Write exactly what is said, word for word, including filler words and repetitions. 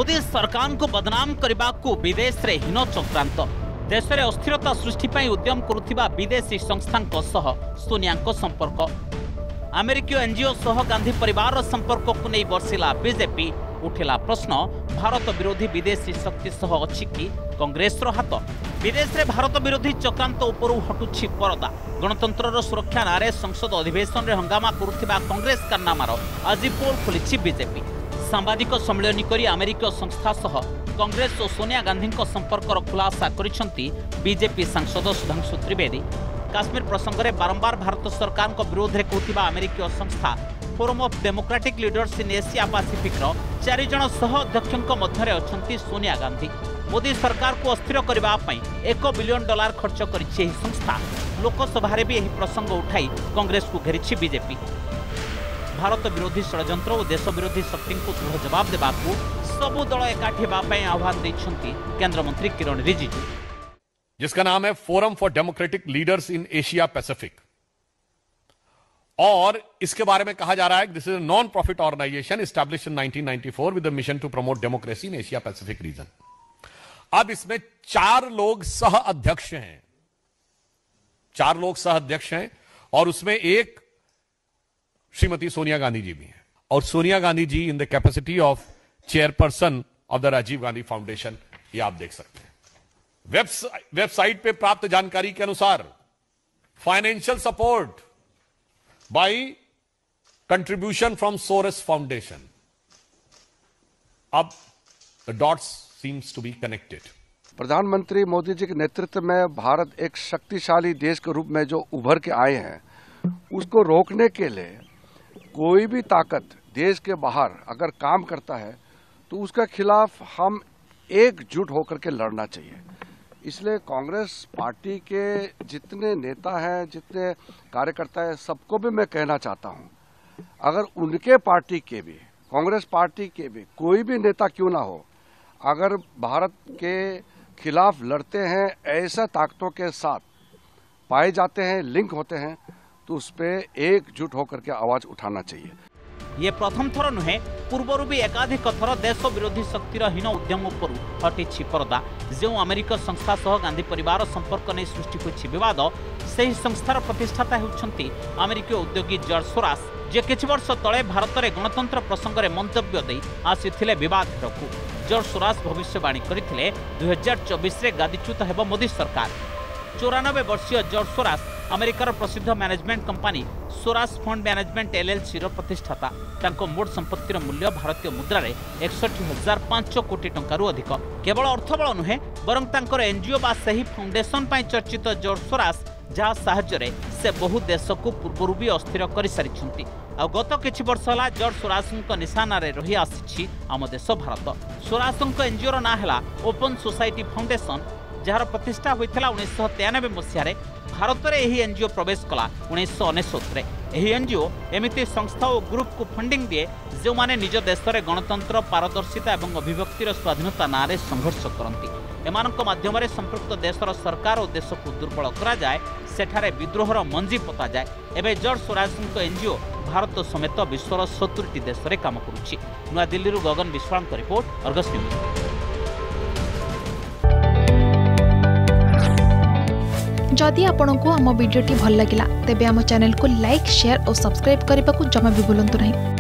मोदी सरकार को बदनाम करने को विदेश रे हीन चक्रांत देश में अस्थिरता सृष्टि पर उद्यम करुथिबा विदेशी संस्था सोनिया संपर्क अमेरिकीय एनजीओ सह गांधी परिवार संपर्क को नहीं बर्षिला बीजेपी उठिला प्रश्न भारत विरोधी विदेशी शक्ति सह अछि कि कांग्रेस रो हाथ विदेश रे भारत विरोधी चक्रांत उपरु हटुछि परदा गणतंत्र सुरक्षा नारे संसद अधिवेशन रे हंगामा करुथिबा कांग्रेस कारनामार आज पोल खोलिछि बीजेपी सांबादिक सम्मेलन करी अमेरिकीय संस्था सह कांग्रेस और सोनिया गांधी संपर्कर खुलासा करिसेंती बीजेपी सांसद सुधांशु त्रिवेदी काश्मीर प्रसंग में बारंबार भारत सरकार विरोध में कहूथिबा अमेरिकीय संस्था forum of democratic leaders in Asia Pacific चार जन सह अध्यक्षों मध्य अछंती सोनिया गांधी मोदी सरकार को अस्थिर करने एक बिलियन डॉलर खर्च करिछि संस्था लोकसभा भी यह प्रसंग उठाई कांग्रेस को घेरी बीजेपी भारत विरोधी षड्यंत्र और देश विरोधी शक्ति को दृढ़ जवाब देवा सबु दल एकाठी होगापी आह्वान देइछंती केंद्र मंत्री किरण रिजिजू जिसका नाम है forum for democratic leaders in Asia Pacific और इसके बारे में कहा जा रहा है this is a non profit organisation established in nineteen ninety four with the mission to promote democracy in Asia Pacific region. अब इसमें चार लोग सह अध्यक्ष हैं चार लोग सह अध्यक्ष हैं और उसमें एक श्रीमती सोनिया गांधी जी भी हैं और Sonia Gandhi ji in the capacity of chairperson of the Rajiv Gandhi foundation ये आप देख सकते हैं। वेबसाइट पे प्राप्त जानकारी के अनुसार financial support by contribution from Soros foundation. अब the dots seems to be connected. प्रधानमंत्री मोदी जी के नेतृत्व में भारत एक शक्तिशाली देश के रूप में जो उभर के आए हैं उसको रोकने के लिए कोई भी ताकत देश के बाहर अगर काम करता है तो उसके खिलाफ हम एकजुट होकर के लड़ना चाहिए। इसलिए कांग्रेस पार्टी के जितने नेता हैं जितने कार्यकर्ता हैं सबको भी मैं कहना चाहता हूं अगर उनके पार्टी के भी कांग्रेस पार्टी के भी कोई भी नेता क्यों ना हो अगर भारत के खिलाफ लड़ते हैं ऐसा ताकतों के साथ पाए जाते हैं लिंक होते हैं तो उस पर एकजुट होकर के आवाज उठाना चाहिए। ये प्रथम थर नुहे पूर्वर भी एकाधिक थर देश विरोधी शक्तिर हीन उद्यम उपर हटिछि परदा जो अमेरिका संस्था सह गांधी परिवार संपर्क नहीं सृष्टि होछि विवाद से संस्थार प्रतिष्ठाता होउछंती अमेरिकीय उद्योगी जॉर्ज सोरास जे किछि वर्ष तले भारत में गणतंत्र प्रसंग में मंतव्य दे आसीथिले विवाद हेरकु जॉर्ज सोरास भविष्यवाणी करथिले दुई हजार चौबीस रे गादीच्युत हेब मोदी सरकार। चौरानबे वर्षीय जॉर्ज सोरास अमेरिकार प्रसिद्ध management company Soros fund management LLC रो प्रतिष्ठाता तांको मोट संपत्तिर मूल्य भारतीय मुद्रा रे एकसठ हजार पांच कोटी टंकारु अधिक। केवल अर्थबल नुहे बरं तांकर एनजीओ बा सही फाउंडेशन पई चर्चित जॉर्ज सोरास जहाँ साहाय्य से बहु देश को पूर्व भी अस्थिर कर सारी आ गत किछि वर्ष होला जॉर्ज सोरास निशान रही आसी आम देश भारत। सोरास एनजीओ ना है ओपन सोसाइटी फाउंडेशन जार प्रतिष्ठा होता उन्नीस तेयानबे मसीह भारत में यही एनजीओ प्रवेश कला उन्नीस अनेशत एनजीओ एमती संस्था और ग्रुप को फंडिंग दिए जो माने निज देश में गणतंत्र पारदर्शिता और अभिव्यक्तिर स्वाधीनता ना संघर्ष करती एमानक माध्यम संपृक्त देशर सरकार और देश को दुर्बल करा जाए सेठारे विद्रोहर मंजी पता जाए। एवं जॉर्ज सोरास एनजीओ भारत समेत विश्वर सत्तरी देश में काम करुच्ची। नूआ Delhi Gagan Vishwal report Argus news. जदि आपंक आम भिडी भल लगा तेब आम चैनल को लाइक शेयर और सब्सक्राइब करने को जमा भी भूलु नहीं।